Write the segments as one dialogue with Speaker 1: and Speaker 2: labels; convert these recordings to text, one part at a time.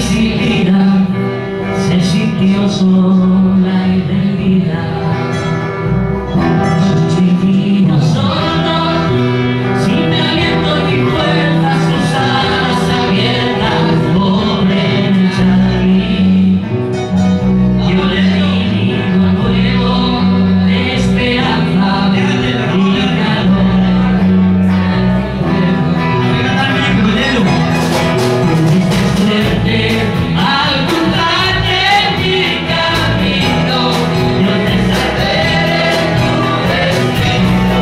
Speaker 1: decidida se sintió sola y perdida. Vivimos solos, sin aliento ni fuerza, sus alas abiertas, pobre Charlie. Yo le di un fuego de esperanza y calor. Al cruzarte mi camino, yo te sabré de tu destino.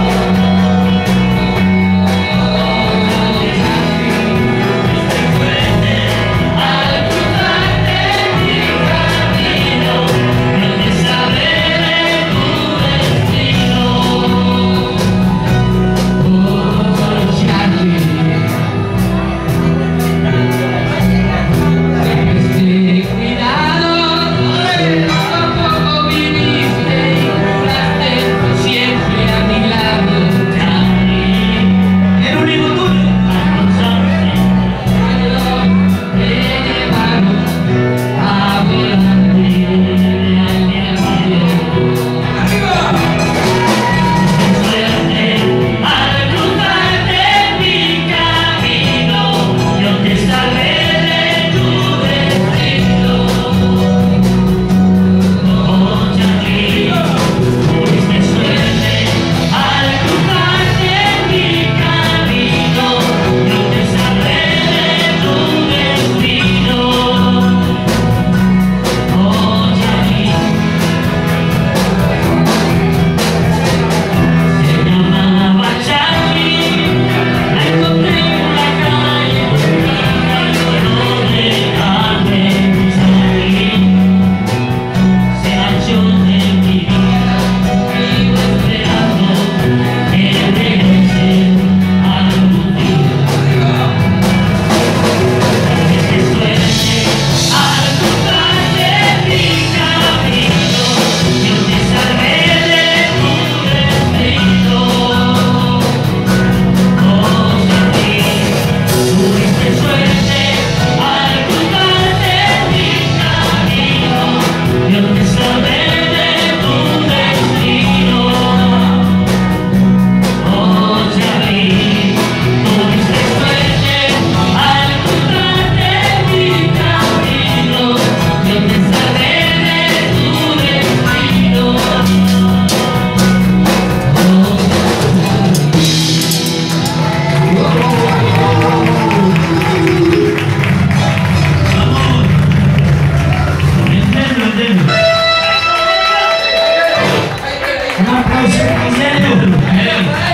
Speaker 1: Estoy fuerte. Al cruzarte mi camino, yo te sabré de tu destino. Oh, Charlie. Un aplauso,